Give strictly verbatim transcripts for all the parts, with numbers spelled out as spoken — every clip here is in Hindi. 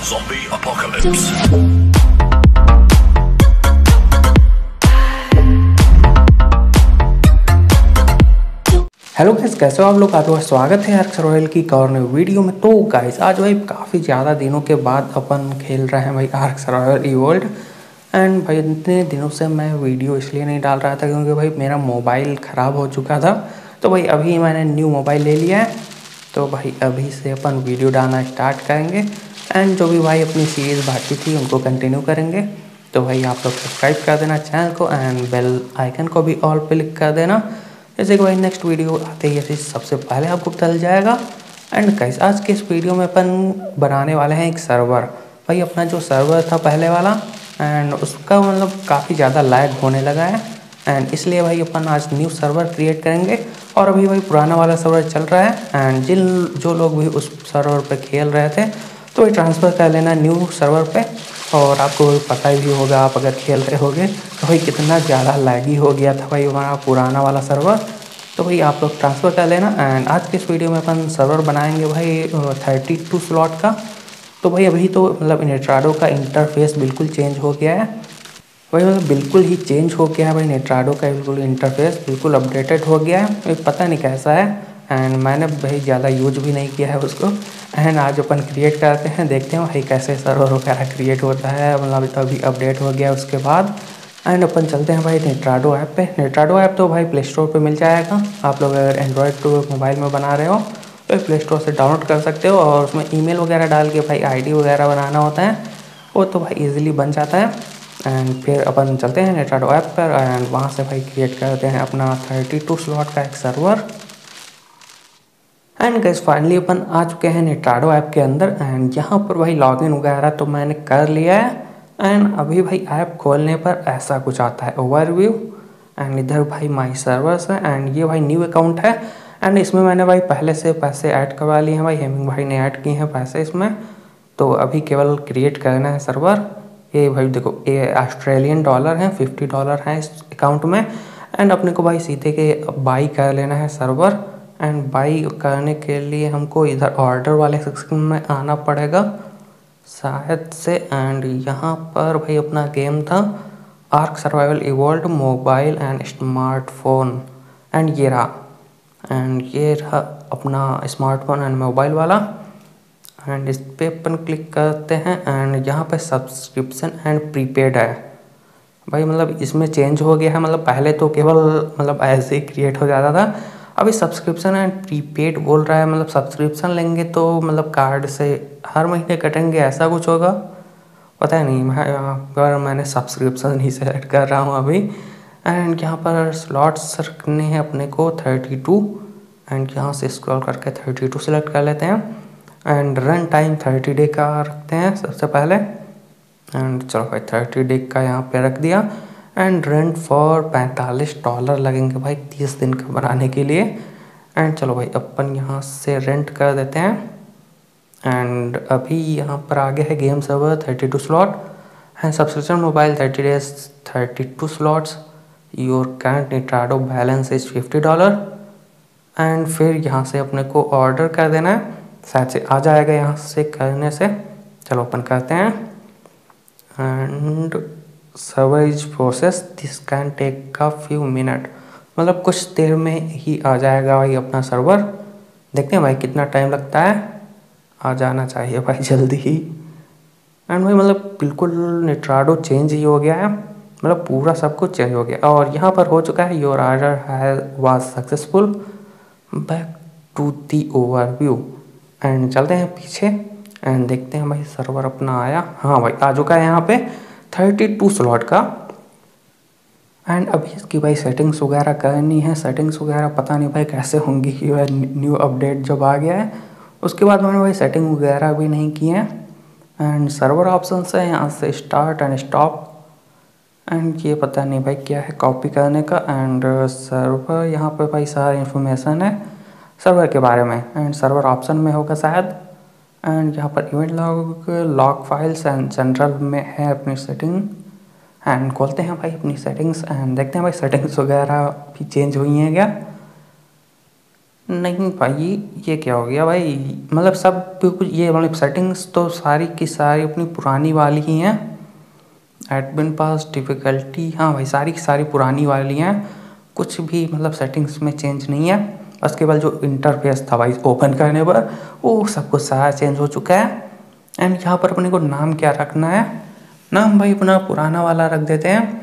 Zombie apocalypse. हेलो गाइस, कैसे हो आप लोग। आपका स्वागत है आर्क सर्वाइवल की एक और नई वीडियो में। तो गाइस आज भाई काफ़ी ज़्यादा दिनों के बाद अपन खेल रहे हैं भाई आर्क सर्वाइवल इवोल्ट। एंड भाई इतने दिनों से मैं वीडियो इसलिए नहीं डाल रहा था क्योंकि भाई मेरा मोबाइल ख़राब हो चुका था। तो भाई अभी मैंने न्यू मोबाइल ले लिया है, तो भाई अभी से अपन वीडियो डालना स्टार्ट करेंगे। एंड जो भी भाई अपनी सीरीज़ बाकी थी उनको कंटिन्यू करेंगे। तो भाई आप लोग सब्सक्राइब कर देना चैनल को एंड बेल आइकन को भी ऑल पे क्लिक कर देना, जैसे कि भाई नेक्स्ट वीडियो आते ही ऐसे सबसे पहले आपको चल जाएगा। एंड गाइस आज के इस वीडियो में अपन बनाने वाले हैं एक सर्वर। भाई अपना जो सर्वर था पहले वाला एंड उसका मतलब काफ़ी ज़्यादा लैग होने लगा है, एंड इसलिए भाई अपन आज न्यू सर्वर क्रिएट करेंगे। और अभी भाई पुराना वाला सर्वर चल रहा है एंड जिन जो लोग भी उस सर्वर पे खेल रहे थे तो भाई ट्रांसफ़र कर लेना न्यू सर्वर पे। और आपको पता ही होगा, आप अगर खेल रहे होगे तो भाई कितना ज़्यादा लैगी हो गया था भाई हमारा पुराना वाला सर्वर। तो भाई आप लोग ट्रांसफ़र कर लेना। एंड आज के इस वीडियो में अपन सर्वर बनाएंगे भाई थर्टी टू स्लॉट का। तो भाई अभी तो मतलब नेट्राडो का इंटरफेस बिल्कुल चेंज हो गया है भाई, मतलब बिल्कुल ही चेंज हो गया है भाई। नेट्राडो का बिल्कुल इंटरफेस बिल्कुल अपडेटेड हो गया है, पता नहीं कैसा है। एंड मैंने भाई ज़्यादा यूज भी नहीं किया है उसको। एंड आज अपन क्रिएट करते हैं, देखते हैं भाई कैसे सर्वर वगैरह क्रिएट होता है, मतलब अभी अपडेट हो गया उसके बाद। एंड अपन चलते हैं भाई नेट्राडो ऐप पे। नेट्राडो ऐप तो भाई प्ले स्टोर पे मिल जाएगा। आप लोग अगर एंड्रॉयड टू मोबाइल में बना रहे हो तो प्ले स्टोर से डाउनलोड कर सकते हो, और उसमें ईमेल वगैरह डाल के भाई आईडी वगैरह बनाना होता है, वो तो भाई इजीली बन जाता है। एंड फिर अपन चलते हैं नेट्राडो ऐप पर एंड वहाँ से भाई क्रिएट करते हैं अपना थर्टी टू स्लॉट का एक सर्वर। एंड गाइस फाइनली अपन आ चुके हैं नेट्राडो ऐप के अंदर। एंड यहाँ पर भाई लॉगिन वगैरह तो मैंने कर लिया है। एंड अभी भाई ऐप खोलने पर ऐसा कुछ आता है ओवरव्यू। एंड इधर भाई माई सर्वर्स है एंड ये भाई न्यू अकाउंट है। एंड इसमें मैंने भाई पहले से पैसे ऐड करवा लिए हैं भाई, हेमिंग भाई ने ऐड किए हैं पैसे इसमें। तो अभी केवल क्रिएट करना है सर्वर। ये भाई देखो ये ऑस्ट्रेलियन डॉलर हैं, फिफ्टी डॉलर हैं इस अकाउंट में। एंड अपने को भाई सीधे के बाई कर लेना है सर्वर। एंड बाई करने के लिए हमको इधर ऑर्डर वाले सेक्शन में आना पड़ेगा शायद से। एंड यहाँ पर भाई अपना गेम था Ark Survival Evolved mobile and smartphone. And ये रहा एंड ये रहा अपना स्मार्टफोन एंड मोबाइल वाला। एंड इस पे अपन क्लिक करते हैं एंड यहाँ पे सब्सक्रिप्शन एंड प्रीपेड है भाई, मतलब इसमें चेंज हो गया है। मतलब पहले तो केवल मतलब ऐसे ही क्रिएट हो जाता था, अभी सब्सक्रिप्शन एंड प्रीपेड बोल रहा है। मतलब सब्सक्रिप्शन लेंगे तो मतलब कार्ड से हर महीने कटेंगे, ऐसा कुछ होगा, पता नहीं। मैं अगर मैंने सब्सक्रिप्शन ही सेलेक्ट कर रहा हूँ अभी। एंड यहाँ पर स्लॉट्स रखने हैं अपने को थर्टी टू। एंड यहाँ से स्क्रॉल करके थर्टी टू सेलेक्ट कर लेते हैं। And run time thirty day का रखते हैं सबसे पहले। एंड चलो भाई थर्टी डे का यहाँ पे रख दिया। एंड रेंट फॉर पैंतालीस डॉलर लगेंगे भाई तीस दिन का बनाने के लिए। एंड चलो भाई अपन यहाँ से रेंट कर देते हैं। एंड अभी यहाँ पर आगे है game server thirty two slot and subscription mobile thirty days thirty two slots, your current Nitrado balance is fifty dollar. And फिर यहाँ से अपने को ऑर्डर कर देना है, शायद से आ जाएगा यहाँ से करने से। चलो ओपन करते हैं। And server is process, this can take का फ्यू मिनट, मतलब कुछ देर में ही आ जाएगा भाई अपना सर्वर। देखते हैं भाई कितना टाइम लगता है, आ जाना चाहिए भाई जल्दी ही। एंड भाई मतलब बिल्कुल नेट्राडो चेंज ही हो गया है, मतलब पूरा सब कुछ चेंज हो गया। और यहाँ पर हो चुका है your order has was successful, back to the overview. And चलते हैं पीछे एंड देखते हैं भाई सर्वर अपना आया। हाँ भाई आ चुका है यहाँ पे थर्टी टू स्लॉट का। एंड अभी इसकी भाई सेटिंग्स वगैरह करनी है। सेटिंग्स वगैरह पता नहीं भाई कैसे होंगी कि भाई न्यू अपडेट जब आ गया है उसके बाद मैंने भाई सेटिंग वगैरह भी नहीं की है। एंड सर्वर ऑप्शन है यहाँ से स्टार्ट एंड स्टॉप। एंड ये पता नहीं भाई क्या है कॉपी करने का। एंड सर्वर यहाँ पे भाई सारा इन्फॉर्मेशन है सर्वर के बारे में। एंड सर्वर ऑप्शन में होगा शायद। एंड यहाँ पर event log log files and general में है अपनी सेटिंग। एंड खोलते हैं भाई अपनी सेटिंग्स एंड देखते हैं भाई सेटिंग्स वगैरह भी चेंज हुई हैं क्या। नहीं भाई, ये क्या हो गया भाई, मतलब सब कुछ ये मतलब सेटिंग्स तो सारी की सारी अपनी पुरानी वाली ही हैं। एडमिन पास डिफ़िकल्टी, हाँ भाई सारी की सारी पुरानी वाली हैं, कुछ भी मतलब सेटिंग्स में चेंज नहीं है। बस केवल जो इंटरफेस था भाई ओपन करने पर वो सब कुछ सारा चेंज हो चुका है। एंड यहाँ पर अपने को नाम क्या रखना है, नाम भाई अपना पुराना वाला रख देते हैं।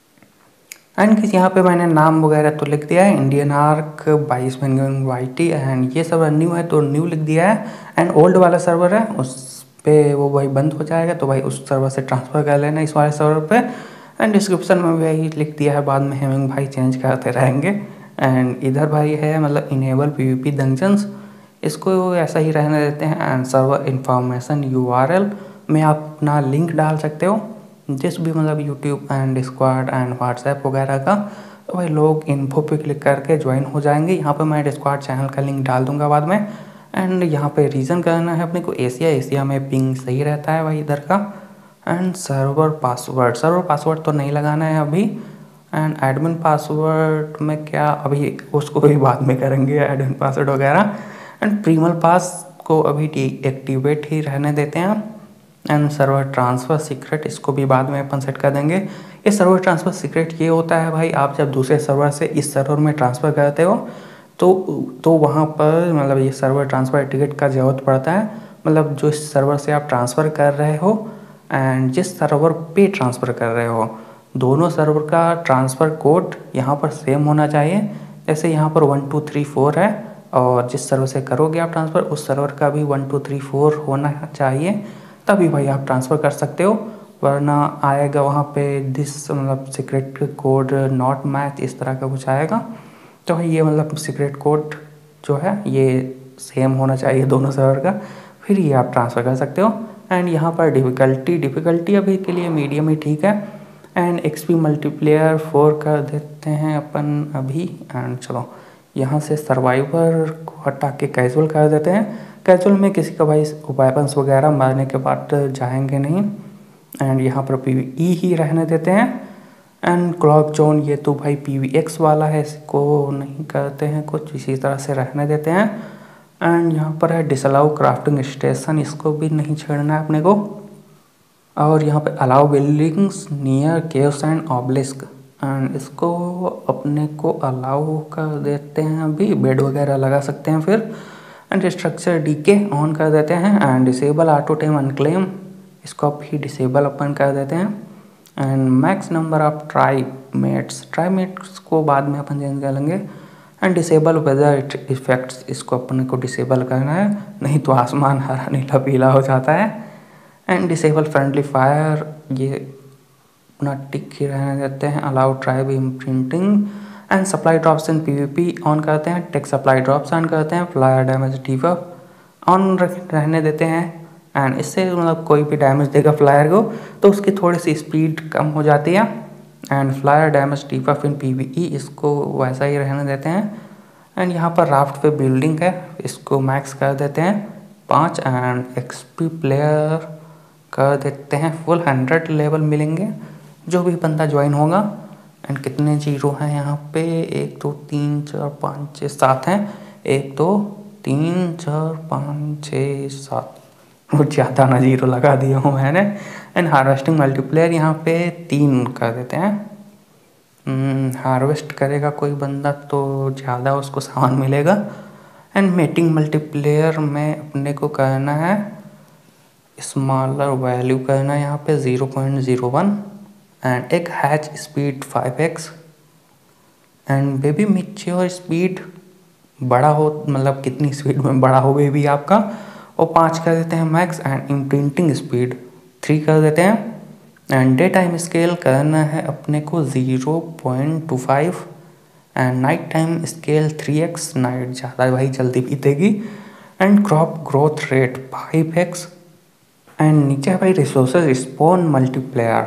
एंड किस यहाँ पे मैंने नाम वगैरह तो लिख दिया है, इंडियन आर्क बाईस वाई टी, एंड ये सब न्यू है तो न्यू लिख दिया है। एंड ओल्ड वाला सर्वर है उस पे वो भाई बंद हो जाएगा, तो भाई उस सर्वर से ट्रांसफ़र कर लेना इस वाले सर्वर पे। एंड डिस्क्रिप्शन में भी लिख दिया है, बाद में हेमिंग भाई चेंज करते रहेंगे। एंड इधर भाई है मतलब इनेबल पीवीपी डंजन्स, इसको ऐसा ही रहने देते हैं। एंड सर्वर इंफॉर्मेशन यूआरएल में आप अपना लिंक डाल सकते हो, जिस भी मतलब YouTube and Discord and WhatsApp वगैरह का, तो भाई लोग इन्फो पे क्लिक करके ज्वाइन हो जाएंगे। यहाँ पे मैं डिस्कॉर्ड चैनल का लिंक डाल दूंगा बाद में। एंड यहाँ पे रीज़न करना है अपने को एशिया, एशिया में पिंग सही रहता है भाई इधर का। And server password, server password तो नहीं लगाना है अभी। एंड एडमिन पासवर्ड में क्या, अभी उसको भी बाद में करेंगे एडमिन पासवर्ड वगैरह। एंड प्रीमल पास को अभी डीएक्टिवेट ही रहने देते हैं। एंड सर्वर ट्रांसफ़र सीक्रेट इसको भी बाद में अपन सेट कर देंगे। ये सर्वर ट्रांसफ़र सीक्रेट ये होता है भाई, आप जब दूसरे सर्वर से इस सर्वर में ट्रांसफ़र करते हो तो तो वहाँ पर मतलब ये सर्वर ट्रांसफ़र टिकट का ज़रूरत पड़ता है। मतलब जो इस सर्वर से आप ट्रांसफ़र कर रहे हो एंड जिस सर्वर पे ट्रांसफ़र कर रहे हो, दोनों सर्वर का ट्रांसफ़र कोड यहाँ पर सेम होना चाहिए। जैसे यहाँ पर वन टू थ्री फोर है, और जिस सर्वर से करोगे आप ट्रांसफ़र उस सर्वर का भी वन टू थ्री फोर होना चाहिए, तभी भाई आप ट्रांसफ़र कर सकते हो। वरना आएगा वहाँ पे दिस मतलब सीक्रेट कोड नॉट मैच, इस तरह का कुछ आएगा। तो ये मतलब सीक्रेट कोड जो है ये सेम होना चाहिए दोनों सर्वर का, फिर ये आप ट्रांसफ़र कर सकते हो। एंड यहाँ पर डिफ़िकल्टी डिफ़िकल्टी अभी के लिए मीडियम ही ठीक है। एंड एक्सपी मल्टीप्लेयर फोर कर देते हैं अपन अभी। एंड चलो यहाँ से सर्वाइवर को हटा के कैजुअल कर देते हैं। कैजुअल में किसी का भाई वेपन्स वगैरह मारने के बाद जाएंगे नहीं। एंड यहाँ पर पीवीई ही रहने देते हैं। एंड क्लॉक जोन ये तो भाई पीवीएक्स वाला है, इसको नहीं करते हैं, कुछ इसी तरह से रहने देते हैं। एंड यहाँ पर है डिसअलाउ क्राफ्टिंग स्टेशन, इसको भी नहीं छेड़ना है अपने को। और यहाँ पे allow buildings near caves and obelisk, and इसको अपने को अलाउ कर देते हैं, अभी बेड वगैरह लगा सकते हैं फिर। एंड स्ट्रक्चर डीके ऑन कर देते हैं। And disable auto tame unclaim, इसको भी डिसेबल अपन कर देते हैं। And max number of tribemates, tribemates को बाद में अपन चेंज कर लेंगे। एंड डिसेबल वेदर इफेक्ट्स, इसको अपने को डिसेबल करना है, नहीं तो आसमान हरा नीला पीला हो जाता है। एंड डिसेबल फ्रेंडली फायर, ये अपना टिक ही रहने देते हैं। Allow tribe imprinting. And supply drops in PVP on करते हैं, टेक सप्लाई ड्रॉप्स ऑन करते हैं। फ्लायर डैमेज डिबफ ऑन रहने देते हैं। एंड इससे मतलब कोई भी डैमेज देगा फ्लायर को तो उसकी थोड़ी सी स्पीड कम हो जाती है। And flyer damage debuff in PVE, इसको वैसा ही रहने देते हैं। एंड यहाँ पर राफ्ट पे बिल्डिंग है, इसको मैक्स कर देते हैं पाँच। एंड एक्सपी प्लेयर कर देते हैं फुल, हंड्रेड लेवल मिलेंगे जो भी बंदा ज्वाइन होगा। एंड कितने जीरो हैं यहाँ पे, एक दो तीन चार पाँच छः सात हैं, एक दो तीन चार पाँच छः सात, बहुत ज़्यादा ना जीरो लगा दिया हूँ मैंने। एंड हार्वेस्टिंग मल्टीप्लेयर यहाँ पे तीन कर देते हैं। हार्वेस्ट करेगा कोई बंदा तो ज़्यादा उसको सामान मिलेगा। एंड मेटिंग मल्टीप्लेयर में अपने को करना है स्मॉलर वैल्यू करना है यहाँ पे zero point zero one. And एक hatch speed five x. And baby mature speed बड़ा हो, मतलब कितनी स्पीड में बड़ा हो बेबी आपका, वो पाँच कर देते हैं max. And imprinting speed three कर देते हैं। एंड डे टाइम स्केल करना है अपने को zero point two five. And night time scale three x, night ज़्यादा भाई जल्दी बीतेगी। And crop growth rate five x. And नीचे है भाई रिसोर्सेज स्पॉन मल्टीप्लेयर,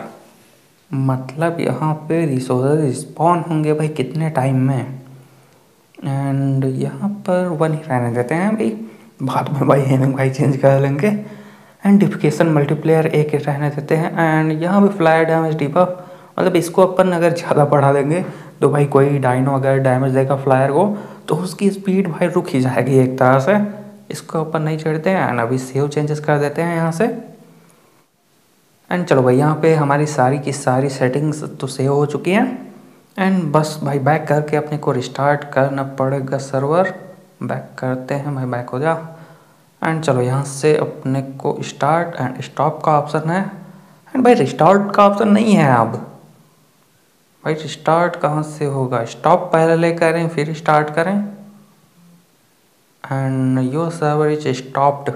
मतलब यहाँ पे रिसोर्सेज स्पॉन होंगे भाई कितने टाइम में। एंड यहाँ पर वन ही रहने देते हैं भाई, बाद में भाई हेमिंग भाई चेंज कर लेंगे। एंड डिफिकेशन मल्टीप्लेयर एक रहने देते हैं। एंड यहाँ भी फ्लायर डैमेज डिबफ, मतलब इसको अपन अगर ज़्यादा बढ़ा देंगे तो भाई कोई डायनो अगर डैमेज देगा फ्लायर को तो उसकी स्पीड भाई रुक ही जाएगी एक तरह से। इसको ऊपर नहीं चढ़ते हैं एंड अभी सेव चेंजेस कर देते हैं यहाँ से। एंड चलो भाई यहाँ पे हमारी सारी की सारी सेटिंग्स तो सेव हो चुकी हैं। एंड बस भाई बैक करके अपने को रिस्टार्ट करना पड़ेगा सर्वर। बैक करते हैं भाई, बैक हो जा। एंड चलो यहाँ से अपने को स्टार्ट एंड स्टॉप का ऑप्शन है। एंड भाई रिस्टार्ट का ऑप्शन नहीं है अब। भाई रिस्टार्ट कहाँ से होगा? स्टॉप पहले ले करें फिर स्टार्ट करें। And your server is stopped.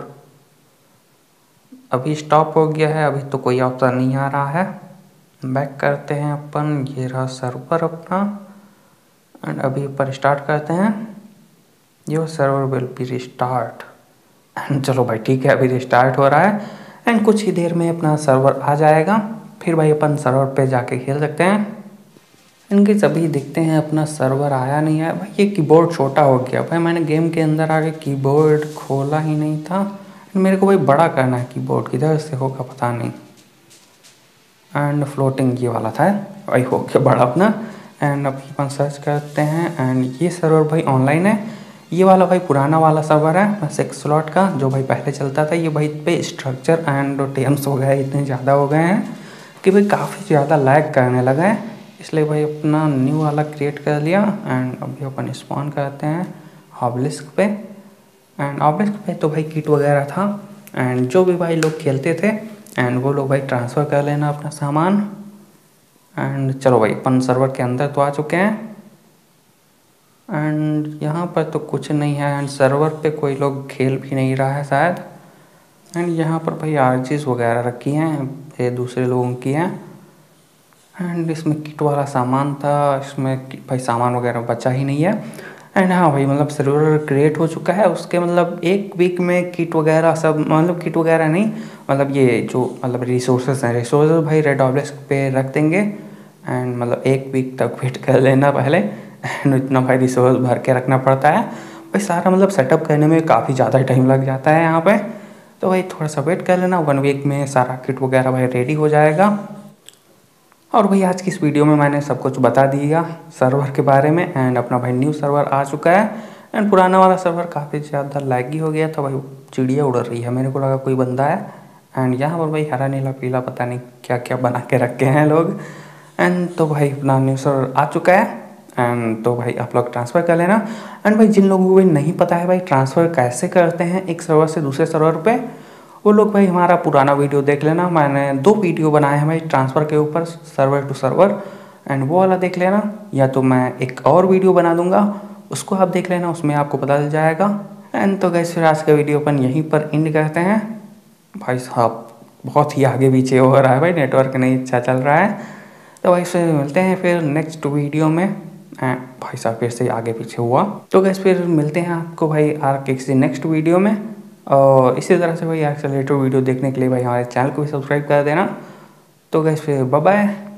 अभी स्टॉप हो गया है, अभी तो कोई ऑप्शन नहीं आ रहा है। बैक करते हैं अपन, ये रहा सर्वर अपना। एंड अभी ऊपर स्टार्ट करते हैं, your server will be restart. And चलो भाई ठीक है, अभी रिस्टार्ट हो रहा है। एंड कुछ ही देर में अपना सर्वर आ जाएगा, फिर भाई अपन सर्वर पे जाके खेल सकते हैं। इनके सभी दिखते हैं अपना सर्वर आया नहीं है भाई। ये कीबोर्ड छोटा हो गया भाई, मैंने गेम के अंदर आके कीबोर्ड खोला ही नहीं था। मेरे को भाई बड़ा करना है कीबोर्ड, किधर से होगा पता नहीं। एंड फ्लोटिंग ये वाला था भाई, हो गया बड़ा अपना। एंड अभी अपन सर्च करते हैं। एंड ये सर्वर भाई ऑनलाइन है। ये वाला भाई पुराना वाला सर्वर है सिक्स स्लॉट का, जो भाई पहले चलता था। ये भाई पे स्ट्रक्चर एंड टेम्स हो गए इतने ज़्यादा हो गए हैं कि भाई काफ़ी ज़्यादा लैग करने लगा है, इसलिए भाई अपना न्यू वाला क्रिएट कर लिया। एंड अभी अपन स्पॉन करते हैं ऑब्लिस्क पे। एंड ऑब्लिस्क पे तो भाई किट वगैरह था। एंड जो भी भाई लोग खेलते थे एंड वो लोग भाई ट्रांसफ़र कर लेना अपना सामान। एंड चलो भाई अपन सर्वर के अंदर तो आ चुके हैं। एंड यहाँ पर तो कुछ नहीं है। एंड सर्वर पे कोई लोग खेल भी नहीं रहा है शायद। एंड यहाँ पर भाई आरजीज वगैरह रखी हैं, ये दूसरे लोगों की हैं। एंड इसमें किट वाला सामान था, इसमें भाई सामान वगैरह बचा ही नहीं है। एंड हाँ भाई मतलब सर्वर क्रिएट हो चुका है, उसके मतलब एक वीक में किट वगैरह सब, मतलब किट वगैरह नहीं, मतलब ये जो मतलब रिसोर्सेज हैं, रिसोर्सेज भाई रेड ऑब्लिस्क पे रख देंगे। एंड मतलब एक वीक तक वेट कर लेना पहले। एंड इतना भाई रिसोर्स भर के रखना पड़ता है भाई, सारा मतलब सेटअप करने में काफ़ी ज़्यादा टाइम लग जाता है यहाँ पे। तो भाई थोड़ा सा वेट कर लेना, वन वीक में सारा किट वगैरह भाई रेडी हो जाएगा। और भाई आज की इस वीडियो में मैंने सब कुछ बता दिया सर्वर के बारे में। एंड अपना भाई न्यू सर्वर आ चुका है। एंड पुराना वाला सर्वर काफ़ी ज़्यादा लैगी हो गया था भाई, चिड़िया उड़ रही है, मेरे को लगा कोई बंदा है। एंड यहाँ पर भाई हरा नीला पीला पता नहीं क्या क्या बना के रखे हैं लोग। एंड तो भाई अपना न्यू सर्वर आ चुका है। एंड तो भाई आप लोग ट्रांसफ़र कर लेना। एंड भाई जिन लोगों को भी नहीं पता है भाई ट्रांसफ़र कैसे करते हैं एक सर्वर से दूसरे सर्वर पे, वो लोग भाई हमारा पुराना वीडियो देख लेना। मैंने दो वीडियो बनाए हैं भाई ट्रांसफ़र के ऊपर, सर्वर टू सर्वर। एंड वो वाला देख लेना, या तो मैं एक और वीडियो बना दूंगा, उसको आप देख लेना, उसमें आपको पता चल जाएगा। एंड तो गाइस फिर आज का वीडियो अपन यहीं पर एंड करते हैं। भाई साहब बहुत ही आगे पीछे हो रहा है भाई, नेटवर्क नहीं अच्छा चल रहा है। तो भाई से मिलते हैं फिर नेक्स्ट वीडियो में। एंड भाई साहब फिर से आगे पीछे हुआ। तो गैस फिर मिलते हैं आपको भाई आर के किसी नेक्स्ट वीडियो में। और इसी तरह से भाई एक्सेलरेटर वीडियो देखने के लिए भाई हमारे चैनल को भी सब्सक्राइब कर देना। तो गैस फिर बाय बाय।